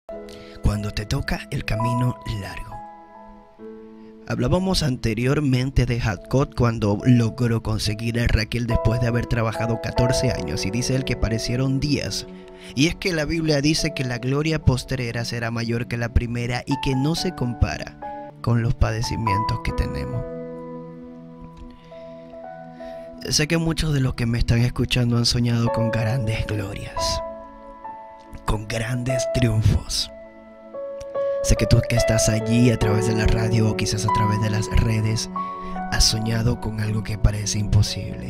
cuando te toca el camino largo. Hablábamos anteriormente de Jacob cuando logró conseguir a Raquel después de haber trabajado 14 años, y dice él que parecieron días. Y es que la Biblia dice que la gloria postrera será mayor que la primera y que no se compara con los padecimientos que tenemos. Sé que muchos de los que me están escuchando han soñado con grandes glorias, con grandes triunfos. Sé que tú que estás allí a través de la radio o quizás a través de las redes has soñado con algo que parece imposible.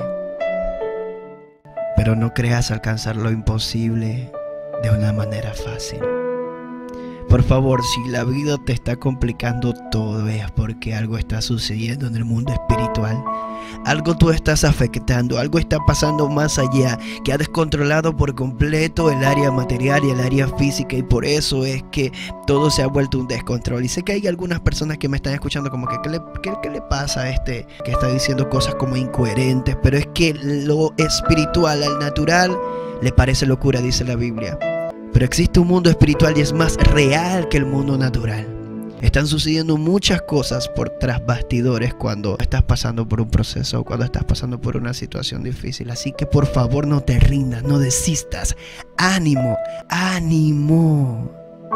Pero no creas alcanzar lo imposible de una manera fácil. Por favor, si la vida te está complicando todo es porque algo está sucediendo en el mundo espiritual. Algo tú estás afectando, algo está pasando más allá, que ha descontrolado por completo el área material y el área física, y por eso es que todo se ha vuelto un descontrol. Y sé que hay algunas personas que me están escuchando como que ¿qué le pasa a este que está diciendo cosas como incoherentes? Pero es que lo espiritual al natural le parece locura, dice la Biblia. Pero existe un mundo espiritual y es más real que el mundo natural. Están sucediendo muchas cosas por tras bastidores cuando estás pasando por un proceso o cuando estás pasando por una situación difícil. Así que por favor no te rindas, no desistas. ¡Ánimo! ¡Ánimo!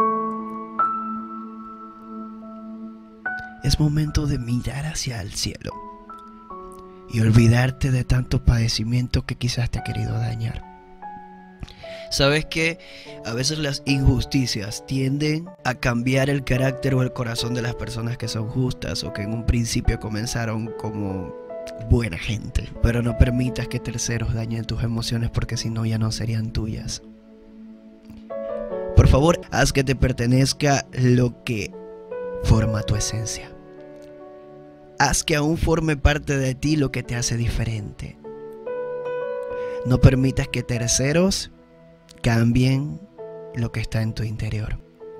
Es momento de mirar hacia el cielo y olvidarte de tanto padecimiento que quizás te ha querido dañar. ¿Sabes qué? A veces las injusticias tienden a cambiar el carácter o el corazón de las personas que son justas o que en un principio comenzaron como buena gente. Pero no permitas que terceros dañen tus emociones, porque si no ya no serían tuyas. Por favor, haz que te pertenezca lo que forma tu esencia. Haz que aún forme parte de ti lo que te hace diferente. No permitas que terceros cambien lo que está en tu interior.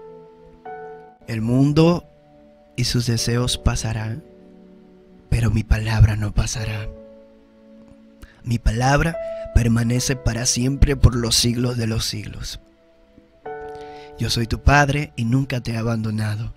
El mundo y sus deseos pasarán, pero mi palabra no pasará. Mi palabra permanece para siempre por los siglos de los siglos. Yo soy tu Padre y nunca te he abandonado.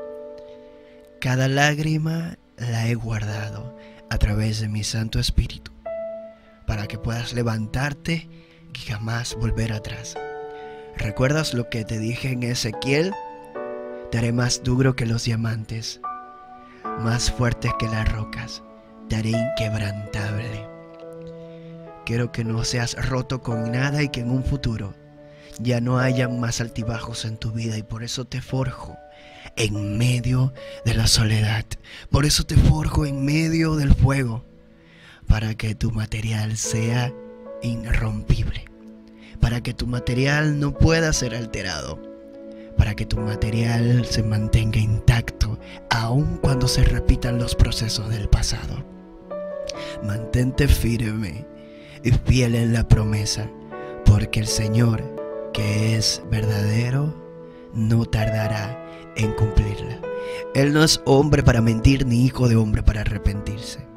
Cada lágrima la he guardado a través de mi Santo Espíritu, para que puedas levantarte y jamás volver atrás. ¿Recuerdas lo que te dije en Ezequiel? Te haré más duro que los diamantes, más fuertes que las rocas, te haré inquebrantable. Quiero que no seas roto con nada y que en un futuro ya no haya más altibajos en tu vida, y por eso te forjo en medio de la soledad. Por eso te forjo en medio del fuego, para que tu material sea irrompible, para que tu material no pueda ser alterado, para que tu material se mantenga intacto aun cuando se repitan los procesos del pasado. Mantente firme y fiel en la promesa, porque el Señor, que es verdadero, no tardará en cumplirla. Él no es hombre para mentir, ni hijo de hombre para arrepentirse.